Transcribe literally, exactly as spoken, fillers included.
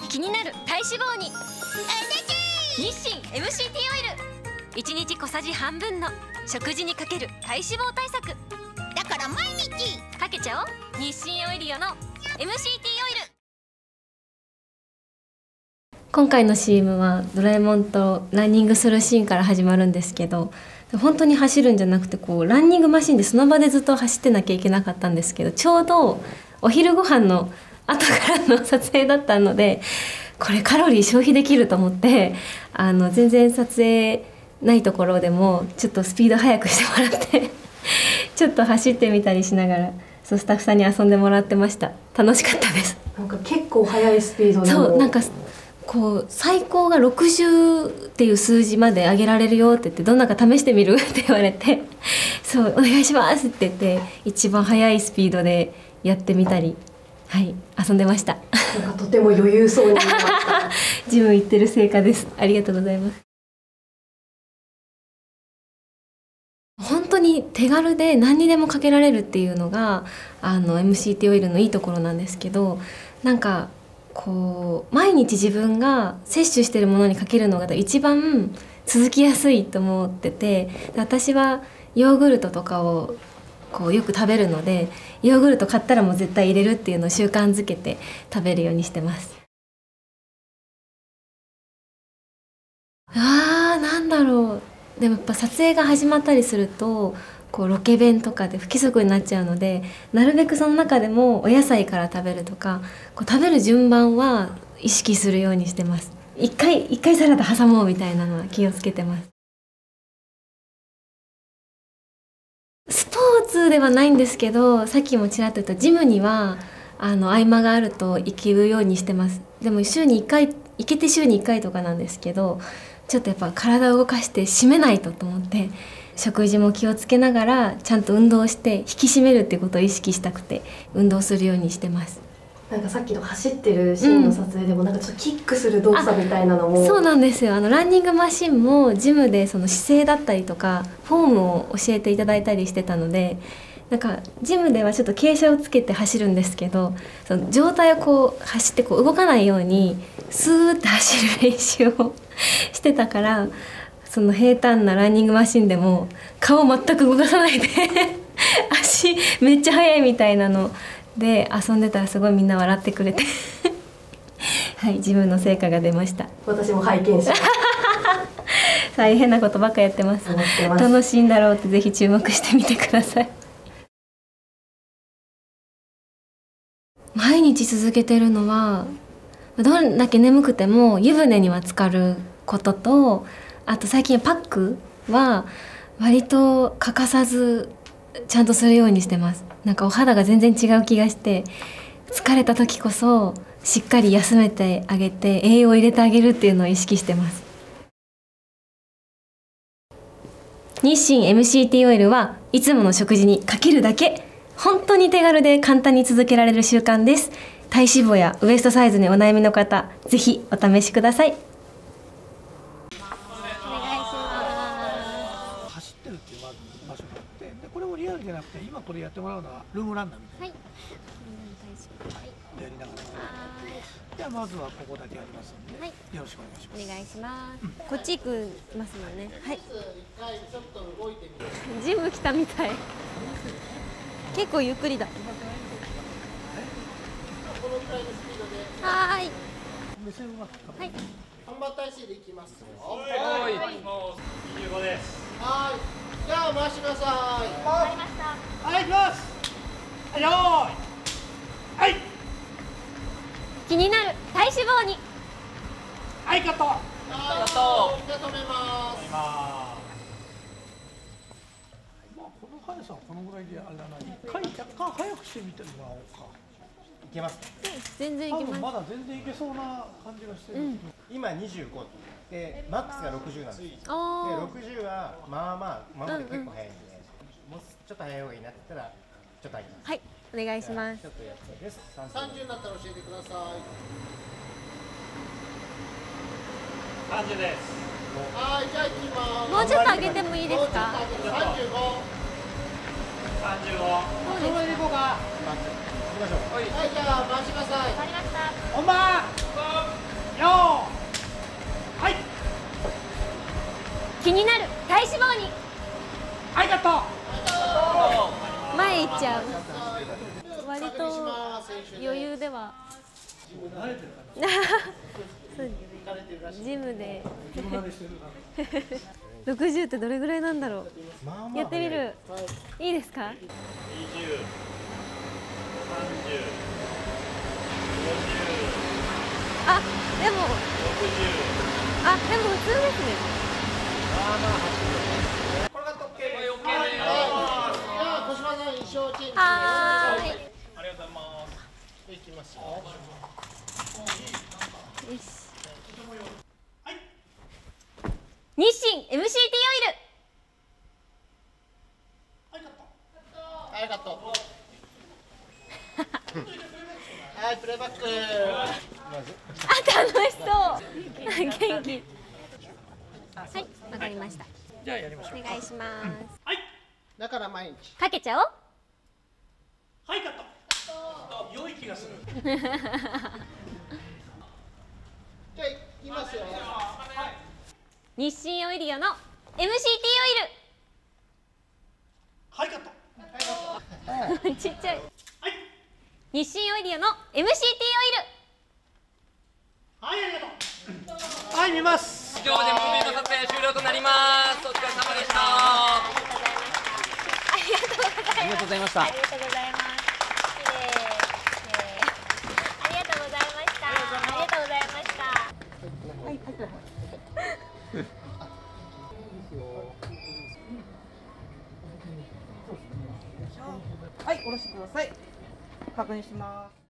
気になる体脂肪に日清 エムシーティー オイル、いちにち小さじ半分の食事にかける体脂肪対策だから毎日かけちゃおう。日清オイリオの エムシーティー オイル。 今回の シーエム はドラえもんとランニングするシーンから始まるんですけど、本当に走るんじゃなくてこうランニングマシンでその場でずっと走ってなきゃいけなかったんですけど、ちょうどお昼ご飯の後からの撮影だったので、これカロリー消費できると思って、あの全然撮影ないところでもちょっとスピード速くしてもらってちょっと走ってみたりしながら、そうスタッフさんに遊んでもらってました。楽しかったです。 なんか結構速いスピードでも、 そうなんかこう最高がろくじゅうっていう数字まで上げられるよって言って、どんなか試してみるって言われてそうお願いしますって言って一番速いスピードでやってみたり、はい遊んでました。 なんかとても余裕そうに見えました。 ジム行ってる成果です。ありがとうございます。本当に手軽で何にでもかけられるっていうのがあの エムシーティー オイルのいいところなんですけど、なんかこう毎日自分が摂取してるものにかけるのが一番続きやすいと思ってて、私はヨーグルトとかをこうよく食べるので、ヨーグルト買ったらもう絶対入れるっていうのを習慣づけて食べるようにしてます。あーなんだろう、でもやっぱ撮影が始まったりするとこうロケ弁とかで不規則になっちゃうので、なるべくその中でもお野菜から食べるとか、こう食べる順番は意識するようにしてます。一回一回サラダ挟もうみたいなのは気をつけてます。スポーツではないんですけど、さっきもちらっと言ったジムにはあの合間があると行けるようにしてます。でも週にいっかい行けて週にいっかいとかなんですけど、ちょっとやっぱ体を動かして締めないとと思って、食事も気をつけながらちゃんと運動して引き締めるっていうことを意識したくて運動するようにしてます。 なんかさっきの走ってるシーンの撮影でも、なんかちょっとキックする動作みたいなのも、 そうなんですよ。あのランニングマシンもジムでその姿勢だったりとかフォームを教えていただいたりしてたので、なんかジムではちょっと傾斜をつけて走るんですけど、その上体をこう走ってこう動かないようにスーッて走る練習をしてたから、その平坦なランニングマシンでも顔全く動かさないで足めっちゃ速いみたいなので遊んでたらすごいみんな笑ってくれてはい、自分の成果が出ました。 私も拝見しました大変なことばっかやってます。楽しいんだろうってぜひ注目してみてください。毎日続けてるのは、どんだけ眠くても湯船には浸かることと、あと最近パックは割と欠かさずちゃんとするようにしてます。なんかお肌が全然違う気がして、疲れた時こそしっかり休めてあげて栄養を入れてあげるっていうのを意識してます。日清 エムシーティー オイルはいつもの食事にかけるだけ、本当に手軽で簡単に続けられる習慣です。体脂肪やウエストサイズにお悩みの方、ぜひお試しください。 走ってるっていう場所があって、でこれもリアルじゃなくて、今これやってもらうのはルームランナーみたいな、はい、やりながら、じゃあまずはここだけやりますので、はい、よろしくお願いします。 お願いします、うん、こっち行くますもんね。はい、ジム来たみたい結構ゆっくりだ。はい。 目線ははい。 半馬体制でいきます。 はい。にじゅうごです。 はい。じゃあ回してください。 わかりました。はい、行きます。はい、よーい。はい。 気になる体脂肪に。 はい、カット。カット。 じゃあ止めます。 この速さはこのぐらいであれだな、一回若干速くしてみてもらおうか。 いけます。 全然いけます。 まだ全然いけそうな感じがしてる。うん、 今にじゅうごでマックスがろくじゅうなんです。でろくじゅうはまあまあまあ結構速いんで、もうちょっと速い方がいいなって言ったらちょっと上げます。 はい、お願いします。 ちょっとやってです。さんじゅうになったら教えてください。 さんじゅうです。 はい、じゃあ行きます。 もうちょっと上げてもいいですか。 さんじゅうご。 さんじゅうご。 そうです。 行きましょう。はい、じゃあ回してください。 わかりました。 本番。 気になる体脂肪に。 はいカット。 前行っちゃう。割と余裕ではそうジムでろくじゅうってどれぐらいなんだろう。やってみる。いいですか。にじゅう、さんじゅう、ごじゅう、あ、でもろくじゅう、あ、でも普通ですね。 これが特権。 はーい。 ありがとうございます。いきますよ。 よし。 日清 エムシーティー オイル。 はいカット。はいプレイバック。 あ、楽しそう元気。はい、わかりました。 じゃあやりましょう。 お願いします。 はい。だから毎日。 かけちゃおう。 はいカット。 良い気がする。 じゃあいきますよ。 日清オイリオの エムシーティーはいカット。 オイル。ちっちゃい。 はい。 日清オイリオの エムシーティー オイル。 はいありがとう。はい見ます。 以上でムービーの撮影終了となります。お疲れ様でした。 ありがとうございます。 ありがとうございました。 ありがとうございます。綺麗。ありがとうございました。ありがとうございました。 はい、下ろしてください。確認します。